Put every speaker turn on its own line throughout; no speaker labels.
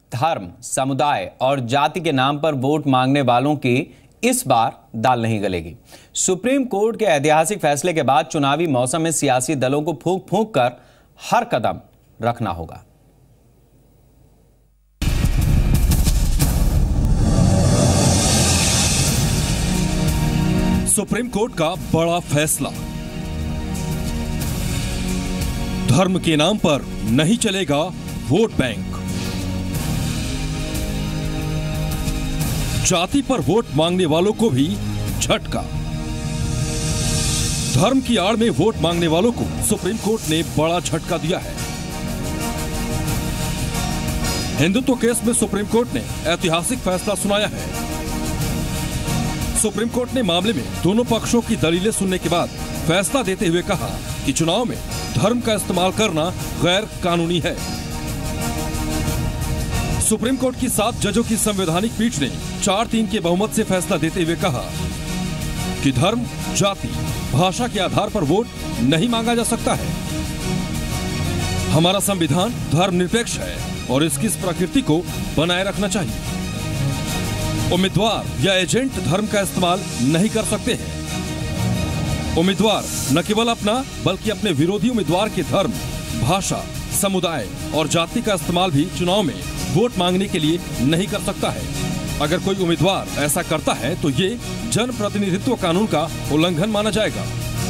धर्म, समुदाय और जाति के नाम पर वोट मांगने वालों की इस बार दाल नहीं गलेगी। सुप्रीम कोर्ट के ऐतिहासिक फैसले के बाद चुनावी मौसम में सियासी दलों को फूंक फूंक कर हर कदम रखना होगा।
सुप्रीम कोर्ट का बड़ा फैसला। धर्म के नाम पर नहीं चलेगा वोट बैंक। जाति पर वोट मांगने वालों को भी झटका। धर्म की आड़ में वोट मांगने वालों को सुप्रीम कोर्ट ने बड़ा झटका दिया है। हिंदुत्व केस में सुप्रीम कोर्ट ने ऐतिहासिक फैसला सुनाया है। सुप्रीम कोर्ट ने मामले में दोनों पक्षों की दलीलें सुनने के बाद फैसला देते हुए कहा कि चुनाव में धर्म का इस्तेमाल करना गैर कानूनी है। सुप्रीम कोर्ट की 7 जजों की संवैधानिक पीठ ने 4-3 के बहुमत से फैसला देते हुए कहा कि धर्म, जाति, भाषा के आधार पर वोट नहीं मांगा जा सकता है। हमारा संविधान धर्मनिरपेक्ष है और इसकी इस प्रकृति को बनाए रखना चाहिए। उम्मीदवार या एजेंट धर्म का इस्तेमाल नहीं कर सकते हैं। उम्मीदवार न केवल अपना बल्कि अपने विरोधी उम्मीदवार के धर्म, भाषा, समुदाय और जाति का इस्तेमाल भी चुनाव में वोट मांगने के लिए नहीं कर सकता है। अगर कोई उम्मीदवार ऐसा करता है तो ये जनप्रतिनिधित्व कानून का उल्लंघन माना जाएगा।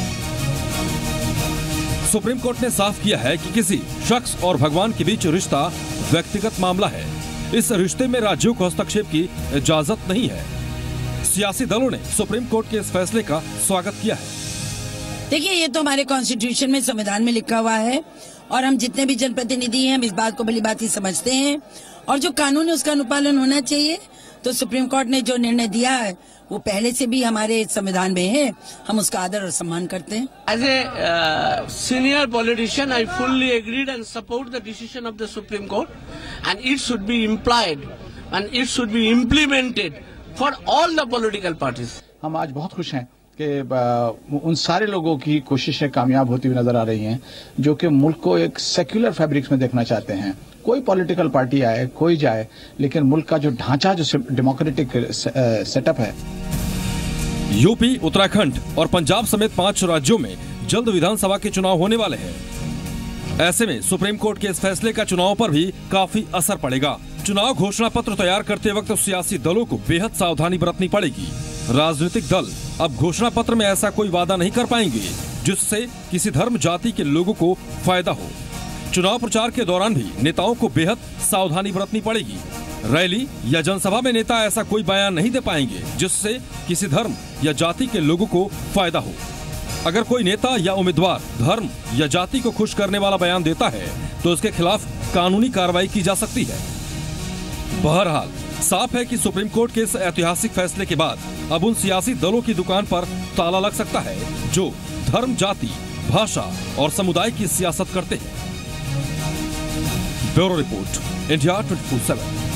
सुप्रीम कोर्ट ने साफ किया है कि किसी शख्स और भगवान के बीच रिश्ता व्यक्तिगत मामला है। इस रिश्ते में राज्यों को हस्तक्षेप की इजाजत नहीं है। सियासी दलों ने सुप्रीम कोर्ट के इस फैसले का स्वागत किया है।
देखिए, ये तो हमारे कॉन्स्टिट्यूशन में, संविधान में लिखा हुआ है और हम जितने भी जनप्रतिनिधि हैं हम इस बात को भली बात ही समझते हैं और जो कानून है उसका अनुपालन होना चाहिए। तो सुप्रीम कोर्ट ने जो निर्णय दिया है वो पहले से भी हमारे संविधान में है, हम उसका आदर और सम्मान करते हैं।
As a senior politician, I fully agreed and support the decision of the Supreme Court, and it should be implied and it should be implemented for all the political parties.
हम आज बहुत खुश हैं कि उन सारे लोगों की कोशिशें कामयाब होती हुई नजर आ रही हैं जो कि मुल्क को एक सेक्युलर फैब्रिक्स में देखना चाहते हैं। कोई पॉलिटिकल पार्टी आए, कोई जाए, लेकिन मुल्क का जो ढांचा, जो डेमोक्रेटिक सेटअप है।
यूपी, उत्तराखंड और पंजाब समेत 5 राज्यों में जल्द विधानसभा के चुनाव होने वाले हैं। ऐसे में सुप्रीम कोर्ट के इस फैसले का चुनाव पर भी काफी असर पड़ेगा। चुनाव घोषणा पत्र तैयार करते वक्त सियासी दलों को बेहद सावधानी बरतनी पड़ेगी। राजनीतिक दल अब घोषणा पत्र में ऐसा कोई वादा नहीं कर पाएंगे जिससे किसी धर्म, जाति के लोगों को फायदा हो। चुनाव प्रचार के दौरान भी नेताओं को बेहद सावधानी बरतनी पड़ेगी। रैली या जनसभा में नेता ऐसा कोई बयान नहीं दे पाएंगे जिससे किसी धर्म या जाति के लोगों को फायदा हो। अगर कोई नेता या उम्मीदवार धर्म या जाति को खुश करने वाला बयान देता है तो उसके खिलाफ कानूनी कार्रवाई की जा सकती है। बहरहाल साफ है कि सुप्रीम कोर्ट के इस ऐतिहासिक फैसले के बाद अब उन सियासी दलों की दुकान पर ताला लग सकता है जो धर्म, जाति, भाषा और समुदाय की सियासत करते हैं। Bureau report, India 24/7।